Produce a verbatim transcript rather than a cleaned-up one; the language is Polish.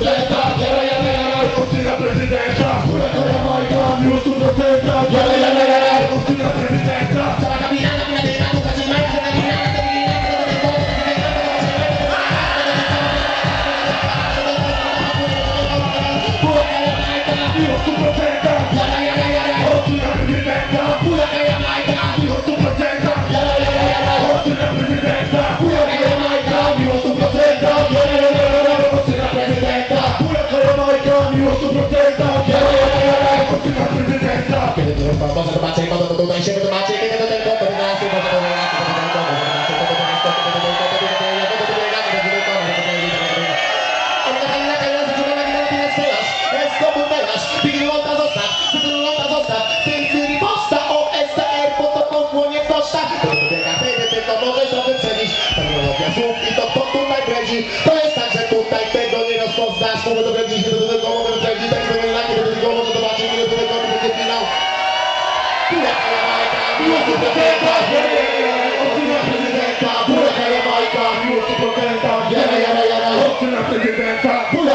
prezydenta, jara jara jara, rosyjska prezydenta, kurwa Jamajka, miłość sto procent, jara jara jara, rosyjska prezydenta, cała kabina, kabina, kabina, Łukasz Majka, kabina, kabina, miłość sto procent, jara jara jara, rosyjska prezydenta, kurwa Jamajka, miłość sto procent, jara jara jara, rosyjska prezydenta, kurwa Jamajka, miłość sto procent, jara jara jara, rosyjska prezydenta, kurwa Jamajka, miłość sto procent, jara jara jara, rosyjska prezydenta. Kiedy to już pan może zobaczyć, może to tutaj się wytłumaczy, kiedy to tylko to wygląda, może to wygląda, może to wygląda, może to wygląda, może to wygląda, może to wygląda, może to wygląda, może to wygląda, może to wygląda. Ale taka inna kajna zaczynana nie robi nas teraz, jest komputerz, pigląta zostaw, pigląta zostaw, tej chwili posta, O S T R, po to pokłonie posta. To wybiega wtedy, tylko możesz to wyprzedzić, technologia słów i to kto tutaj bredzi, to jest tak, że tutaj tego nie rozpoznasz, mówię to bredzich, kiedy do tego mogę wyprzedzić, tak sobie na kiedy do tego może zobaczyć, kiedy do tego będzie finał. Kureka Jamajka, miłość sto procent, jara jara jara, rosyjska prezydenta, kureka Jamajka, miłość sto procent, jara jara jara, rosyjska prezydenta.